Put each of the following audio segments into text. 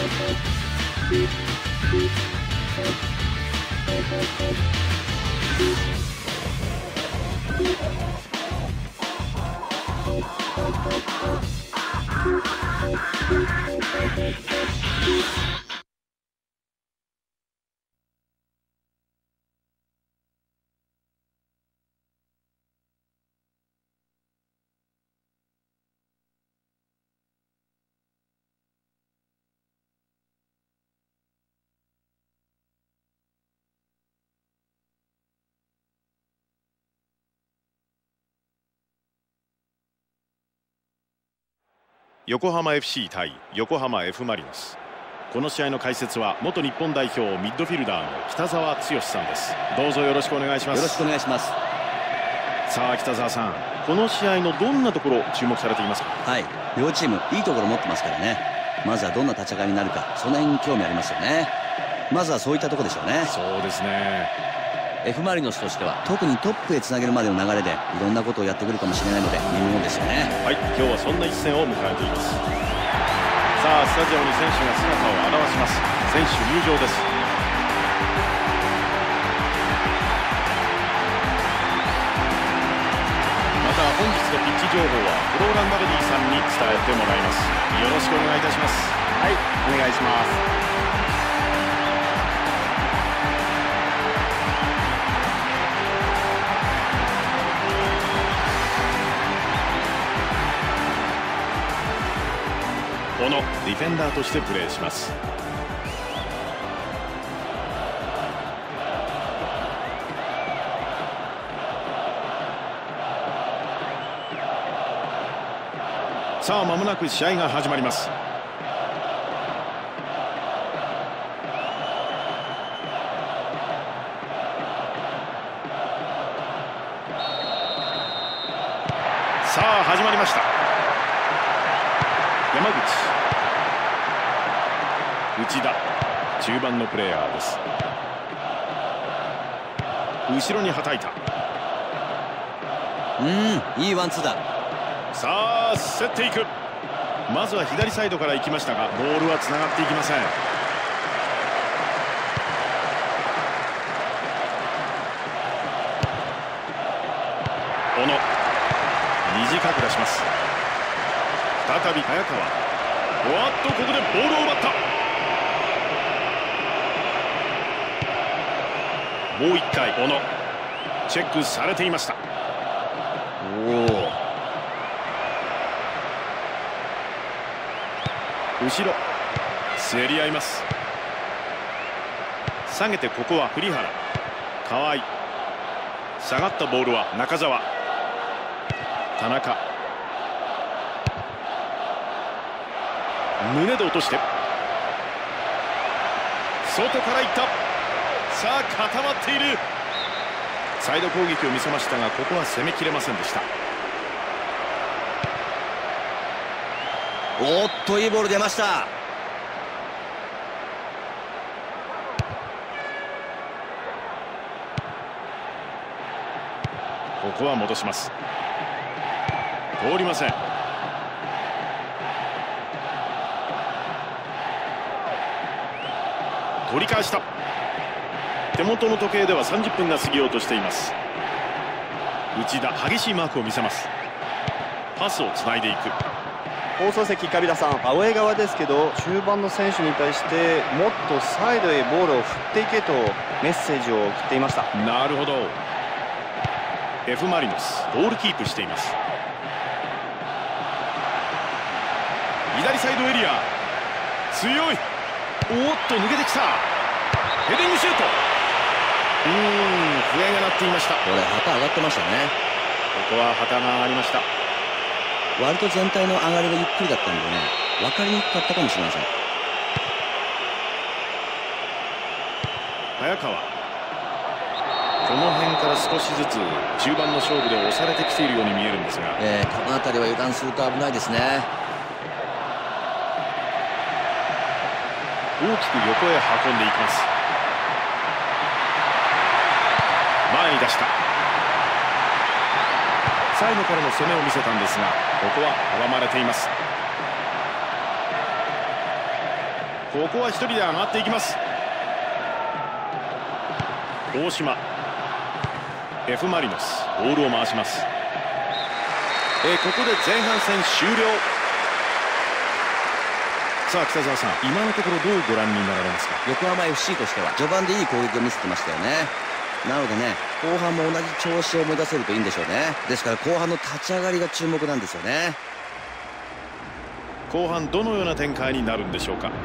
横浜 FC 対横浜 F マリノス。この試合の解説は元日本代表ミッドフィルダーの北澤剛さんです。どうぞよろしくお願いします。 よろしくお願いします。 さあ北澤さん、この試合のどんなところ注目されていますか？ はい、両チームいいところ持ってますからね。まずはどんな立ち上がりになるか、その辺に興味ありますよね。まずはそういったところでしょうね。 そうですね。 F マリノスとしては特にトップへつなげるまでの流れでいろんなことをやってくるかもしれないので見ものですよね。 はい、今日はそんな一戦を迎えています。さあスタジアムに選手が姿を現します。選手入場です。また本日のピッチ情報はフローラン・バルディさんに伝えてもらいます。よろしくお願いいたします。 はい、お願いします。 このディフェンダーとしてプレーします。さあ間もなく試合が始まります。さあ始まりました。山口、内田、中盤のプレーヤーです。後ろにはたいた。 いいワンツーだ。 さあ競っていく。まずは左サイドから行きましたがボールはつながっていきません。小野、短く出します。再び早川。おっとここでボールを奪った。もう一回小野、チェックされていました。後ろ競り合います。下げてここは栗原、河合、下がったボールは中澤、田中、胸で落として外からいった。さあ固まっている。サイド攻撃を見せましたがここは攻めきれませんでした。 おっといいボール出ました。 ここは戻します。通りません。取り返した。手元の時計では30分が過ぎようとしています。内田、激しいマークを見せます。パスをつないでいく。 放送席カビラさん、アウェー側ですけど中盤の選手に対してもっとサイドへボールを振っていけとメッセージを送っていました。 なるほど。 F マリノスボールキープしています。左サイドエリア強い。おっと抜けてきた。ヘディングシュート。笛が鳴っていました。 これ旗上がってましたね。 ここは旗が上がりました。 割と全体の上がりがゆっくりだったんでね、分かりにくかったかもしれません。 早川、この辺から少しずつ中盤の勝負で押されてきているように見えるんですが、 この辺りは油断すると危ないですね。 大きく横へ運んでいきます。前に出した。サイドからの攻めを見せたんですがここは阻まれています。 ここは1人で上がっていきます。大島 F マリノスボールを回します。ここで前半戦終了。さあ北澤さん、今のところどうご覧になられますか？ 横浜 FC としては序盤でいい攻撃を見せてましたよね。なのでね、後半も同じ調子を目指せるといいんでしょうね。ですから後半の立ち上がりが注目なんですよね。 後半どのような展開になるんでしょうか。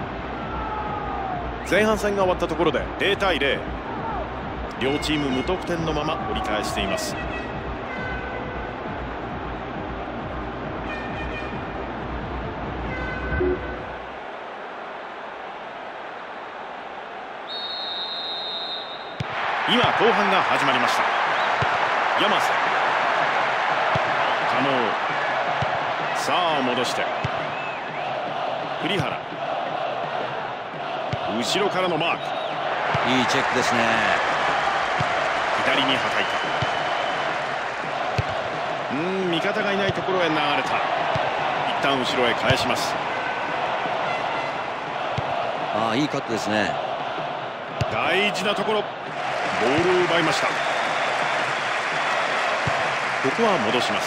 前半戦が終わったところで0対0、両チーム無得点のまま折り返しています。今後半が始まりました。山瀬、加納、さあ戻して栗原、後ろからのマーク、 いいチェックですね。 左にはたいた。味方がいないところへ流れた。一旦後ろへ返します。 いいカットですね。 大事なところ、ボールを奪いました。ここは戻します。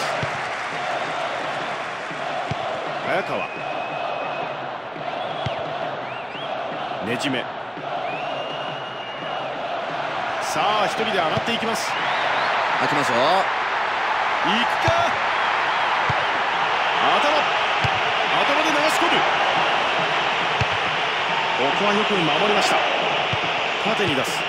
早川、ねじめ、さあ一人で上がっていきます。 開きますよ。 行くか。頭で流し込む。ここはよく守りました。縦に出す。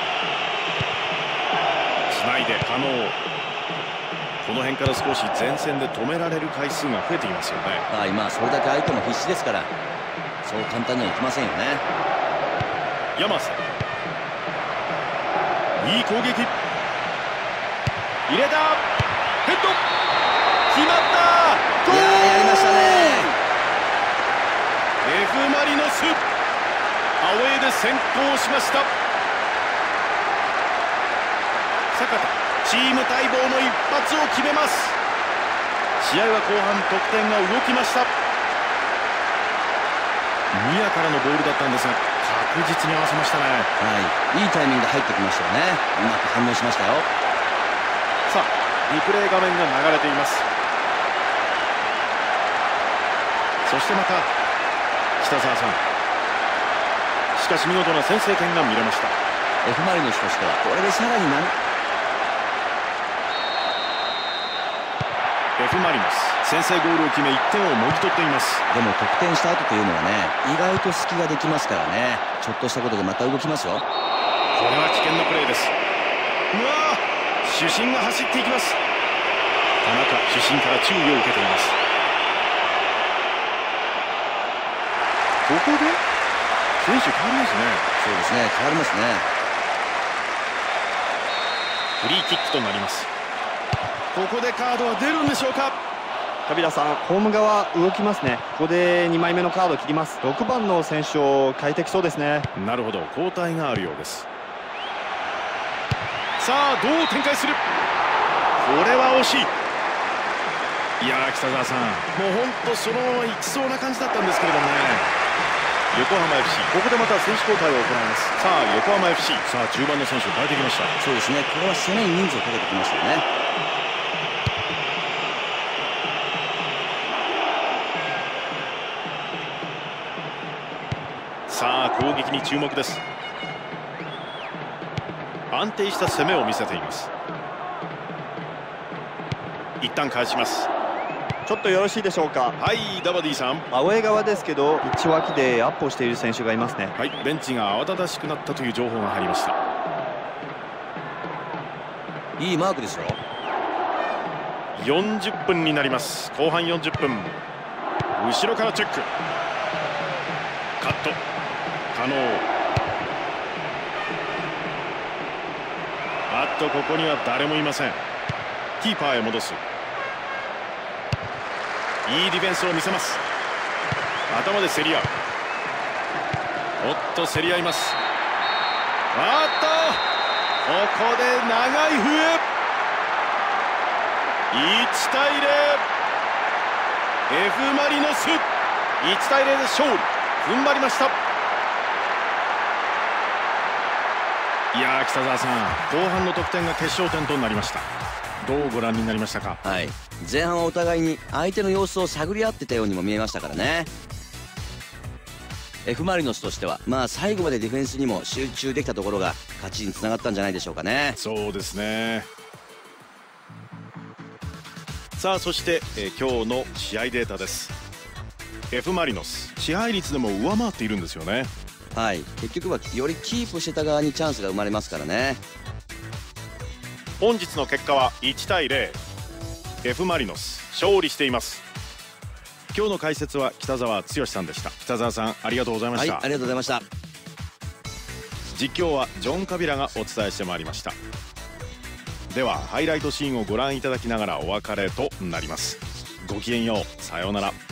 つないで加納。この辺から少し前線で止められる回数が増えていますよね。 今それだけ相手も必死ですから、そう簡単にはいきませんよね。 山瀬、いい攻撃、入れた、ヘッド、決まった。ゴール。 やりましたね。 F マリノスアウェーで先行しました。坂田、チーム待望の一発を決めます。試合は後半得点が動きました。ニアからのボールだったんですが確実に合わせましたね。 いいタイミングで入ってきましたよね。うまく反応しましたよ。 さあリプレイ画面が流れています。そしてまた北澤さん、しかし見事な先制点が見れました。 F マリノスとしてはこれでさらに F マリノス先制ゴールを決め1点をもぎ取っています。 でも得点した後というのはね、意外と隙ができますからね。ちょっとしたことでまた動きますよ。 これは危険なプレーです。うわー、主審が走っていきます。田中、主審から注意を受けています。ここで選手変わりますね。 そうですね、変わりますね。 フリーキックとなります。ここでカードは出るんでしょうか。 カビラさん、ホーム側動きますね。ここで2枚目のカードを切ります。6番の選手を変えてきそうですね。 なるほど、交代があるようです。さあどう展開する。これは惜しい。いやー北澤さん、もう本当そのままいきそうな感じだったんですけれどもね。横浜 FC ここでまた選手交代を行います。さあ横浜 FC、さあ中盤の選手を変えてきました。 そうですね、これは攻めに人数をかけてきましたよね。 さあ攻撃に注目です。安定した攻めを見せています。一旦返します。 ちょっとよろしいでしょうか。 はい、ダバディさん。 アウェー側ですけど、内脇でアップをしている選手がいますね。 はい、ベンチが慌ただしくなったという情報が入りました。 いいマークですよ。 40分になります。後半40分、後ろからチェック、カット可能。ここには誰もいません。キーパーへ戻す。いいディフェンスを見せます。頭で競り合う。おっと競り合います。ここで長い笛。1対0、 F マリノス1対0で勝利。踏ん張りました。 いやー、北澤さん、後半の得点が決勝点となりました。どうご覧になりましたか？ はい、前半はお互いに相手の様子を探り合ってたようにも見えましたからね。F マリノスとしては最後までディフェンスにも集中できたところが勝ちにつながったんじゃないでしょうかね。 そうですね。さあ、そして、今日の試合データです。 F マリノス、支配率でも上回っているんですよね。 はい、結局はよりキープしてた側にチャンスが生まれますからね。 本日の結果は1対0、 F マリノス勝利しています。今日の解説は北澤剛さんでした。北澤さん、ありがとうございました。 はい、ありがとうございました。 実況はジョン・カビラがお伝えしてまいりました。ではハイライトシーンをご覧いただきながらお別れとなります。ごきげんよう、さようなら。